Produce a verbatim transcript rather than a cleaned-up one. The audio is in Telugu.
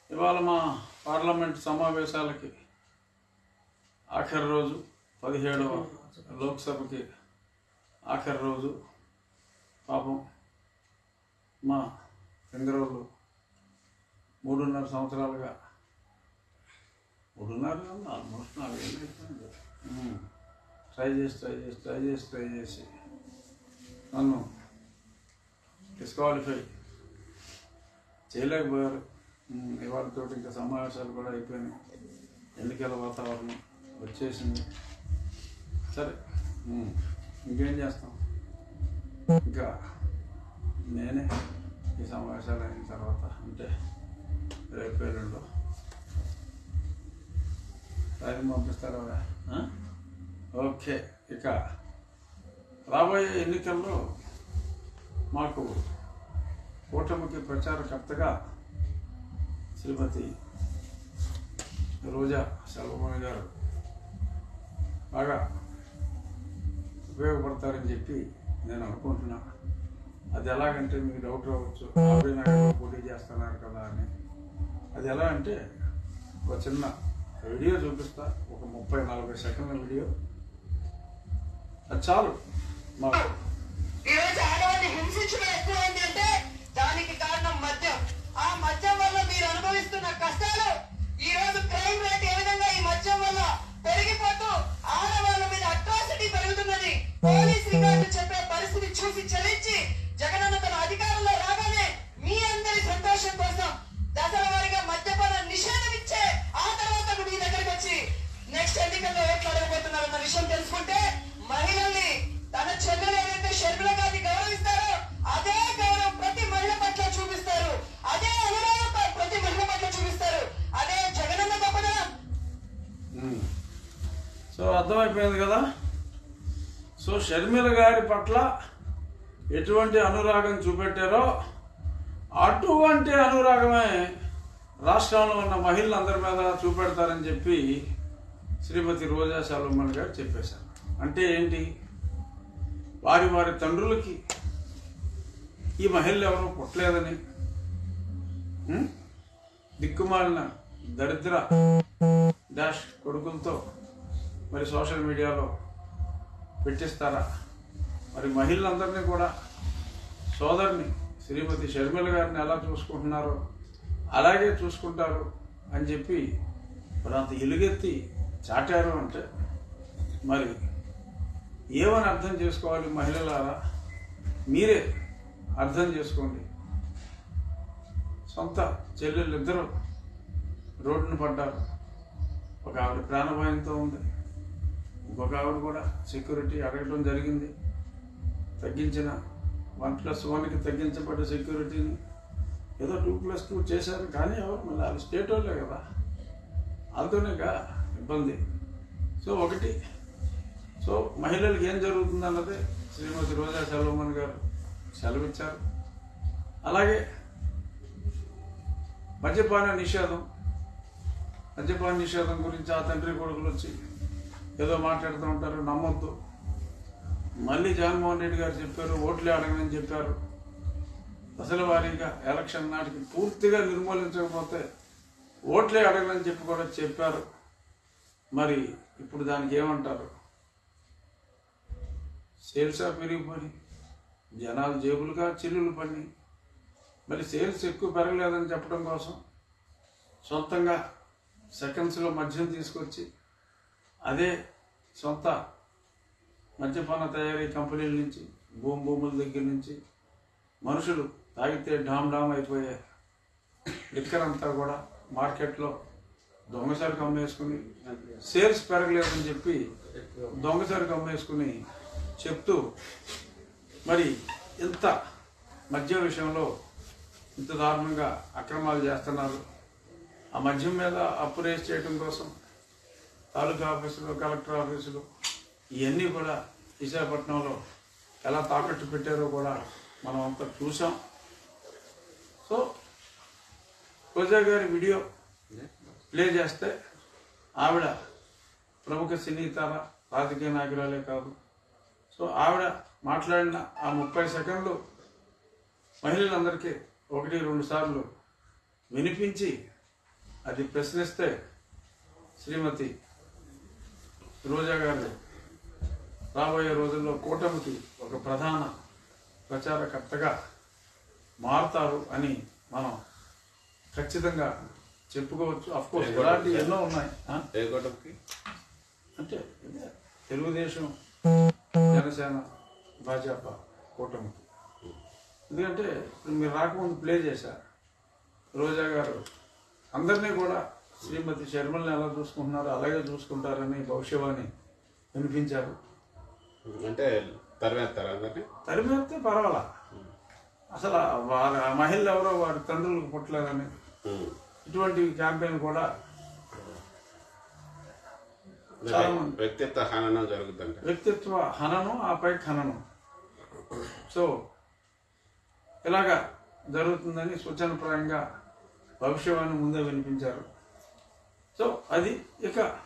ఇవాళ మా పార్లమెంట్ సమావేశాలకి ఆఖరి రోజు, పదిహేడవ లోక్సభకి ఆఖరి రోజు. పాపం మా చంద్రబాబు మూడున్నర సంవత్సరాలుగా మూడున్నర ఆల్మోస్ట్ నాలుగేళ్ళు అయిపోయింది ట్రై చేసి ట్రై చేసి ట్రై చేసి ట్రై చేసి నన్ను డిస్క్వాలిఫై చేయలేకపోయారు. ఇవాళతో ఇంకా సమావేశాలు కూడా అయిపోయినాయి, ఎన్నికల వాతావరణం వచ్చేసింది. సరే, ఇంకేం చేస్తాం, ఇంకా నేనే ఈ సమావేశాలు అయిన తర్వాత అంటే రేపు ఎల్లుండో టైం పంపిస్తారా? ఓకే. ఇక రాబోయే ఎన్నికల్లో మాకు కూటమికి ప్రచారకర్తగా శ్రీమతి రోజా సెల్వమణి గారు బాగా ఉపయోగపడతారని చెప్పి నేను అనుకుంటున్నా. అది ఎలాగంటే మీకు డౌట్ రావచ్చు, ఆవిడ పోటీ చేస్తున్నారు కదా అని. అది ఎలా అంటే ఒక చిన్న వీడియో చూపిస్తా, ఒక ముప్పై నలభై సెకండ్ల వీడియో, అది చాలు మాకు. ఈరోజు ఆడవాళ్ళని హింసించడం ఎక్కువైంది అంటే దానికి కారణం మద్యం. ఆ మద్యం వల్ల మీరు అనుభవిస్తున్న కష్టాలు, ఈ రోజు క్రైమ్ రేట్ ఏ విధంగా ఈ మద్యం వల్ల పెరిగిపోతూ ఆడవాళ్ళ మీద అట్రాసిటీ పెరుగుతున్నది. పోలీస్ రికార్డు చెప్పే పరిస్థితి చూసి చలించి జగనన్న తన అధికారంలో రాగానే మీ అందరి సంతోషం కోసం దశల వారీగా మద్యపాన నిషేధం ఇచ్చే ఆ తర్వాత మీ దగ్గరికి వచ్చి నెక్స్ట్ ఎన్నికల్లో ఓట్లు అడగబోతున్నారన్న విషయం తెలుసుకుంటే మహిళల్ని తన చెల్లెలు ఏదైతే షర్మిల గారిని గౌరవిస్తారో అదే గౌరవం ప్రతి మహిళ పట్ల చూపిస్తారు, అదే అనురాగం ప్రతి మహిళ పట్ల చూపిస్తారు. అదే జగనన్న గొప్పదనం. సో అర్థమైపోయింది కదా. సో షర్మిల గారి పట్ల ఎటువంటి అనురాగం చూపెట్టారో అటువంటి అనురాగమే రాష్ట్రంలో ఉన్న మహిళలందరి మీద చూపెడతారని చెప్పి శ్రీమతి రోజా సెల్వమణి గారు చెప్పేశారు. అంటే ఏంటి, వారి వారి తండ్రులకి ఈ మహిళలు ఎవరో పుట్టలేదని, దిక్కుమాలిన దరిద్ర డాష్ కొడుకులతో మరి సోషల్ మీడియాలో పెట్టిస్తారా? మరి మహిళలందరినీ కూడా సోదరిని శ్రీమతి షర్మిల గారిని ఎలా చూసుకుంటున్నారో అలాగే చూసుకుంటారు అని చెప్పి మరి అంత ఎలుగెత్తి చాటారు అంటే మరి ఏమని అర్థం చేసుకోవాలి మహిళలారా? మీరే అర్థం చేసుకోండి. సొంత చెల్లెళ్ళు ఇద్దరు రోడ్డును పడ్డారు. ఒక ఆవిడ ప్రాణభయంతో ఉంది, ఇంకొక ఆవిడ కూడా సెక్యూరిటీ అడగడం జరిగింది. తగ్గించిన వన్ ప్లస్ వన్కి తగ్గించబడ్డ సెక్యూరిటీని ఏదో టూ ప్లస్ టూ చేశారు, కానీ ఎవరు మళ్ళీ వాళ్ళు స్టేట్ వాళ్ళే కదా, వాళ్ళతోనేగా ఇబ్బంది. సో ఒకటి, సో మహిళలకు ఏం జరుగుతుందన్నది శ్రీమతి రోజా సెల్వమణి గారు సెలవిచ్చారు. అలాగే మద్యపాన నిషేధం మద్యపాన నిషేధం గురించి ఆ తండ్రి కొడుకులు వచ్చి ఏదో మాట్లాడుతూ ఉంటారు, నమ్మొద్దు. మళ్ళీ జగన్మోహన్ రెడ్డి గారు చెప్పారు ఓట్లే అడగనని చెప్పారు. అసలు వారీగా ఎలక్షన్ నాటికి పూర్తిగా నిర్మూలించకపోతే ఓట్లే అడగనని చెప్పి కూడా చెప్పారు. మరి ఇప్పుడు దానికి ఏమంటారు? సేల్సా పెరిగిపోయి జనాలు జేబులుగా చిల్లులు పడి మరి సేల్స్ ఎక్కువ పెరగలేదని చెప్పడం కోసం సొంతంగా సెకండ్స్లో మద్యం తీసుకొచ్చి అదే సొంత మద్యపాన తయారీ కంపెనీల నుంచి భూమి భూముల దగ్గర నుంచి మనుషులు తాగితే డామ్ డామ్ అయిపోయే లిక్కర్ అంతా కూడా మార్కెట్లో దొంగసరికి అమ్మేసుకుని సేల్స్ పెరగలేదని చెప్పి దొంగసరికి అమ్మేసుకుని చెప్తూ మరి ఇంత మద్యం విషయంలో ఇంత దారుణంగా అక్రమాలు చేస్తున్నారు. ఆ మద్యం మీద అప్పు రేస్ చేయడం కోసం తాలూకా ఆఫీసులు, కలెక్టర్ ఆఫీసులు ఇవన్నీ కూడా విశాఖపట్నంలో ఎలా తాకట్టు పెట్టారో కూడా మనం అంతా చూసాం. సో రోజా గారి వీడియో ప్లే చేస్తే ఆవిడ ప్రముఖ సినీ తార, రాజకీయ నాయకురాలే కాదు. సో ఆవిడ మాట్లాడిన ఆ ముప్పై సెకండ్లు మహిళలందరికీ ఒకటి రెండు సార్లు వినిపించి అది ప్రశ్నిస్తే శ్రీమతి రోజా గారు రాబోయే రోజుల్లో కూటమికి ఒక ప్రధాన ప్రచారకర్తగా మారుతారు అని మనం ఖచ్చితంగా చెప్పుకోవచ్చు. అఫ్ కోర్స్ ఇలాంటి ఎన్నో ఉన్నాయి. ఏ కూటమికి అంటే తెలుగుదేశం, జనసేన, భాజపా కూటమికి. ఎందుకంటే మీరు రాకముందు ప్లే చేశారు. రోజా గారు అందరినీ కూడా శ్రీమతి శర్మల్ని ఎలా చూసుకుంటున్నారో అలాగే చూసుకుంటారని భవిష్యవాణి వినిపించారు. అంటే తరిమేస్తారు అందరినీ. తరిమేస్తే పర్వాలా, అసలు వారి ఆ మహిళలు ఎవరో వారి తండ్రులకు పుట్టలేదని ఇటువంటి క్యాంపెయిన్ కూడా చాలా మంది వ్యక్తిత్వ హననం జరుగుతుంది. వ్యక్తిత్వ హననం, ఆపై ఖననం. సో ఇలాగా జరుగుతుందని సూచనప్రాయంగా భవిష్యవాణి ముందే వినిపించారు. సో అది ఇక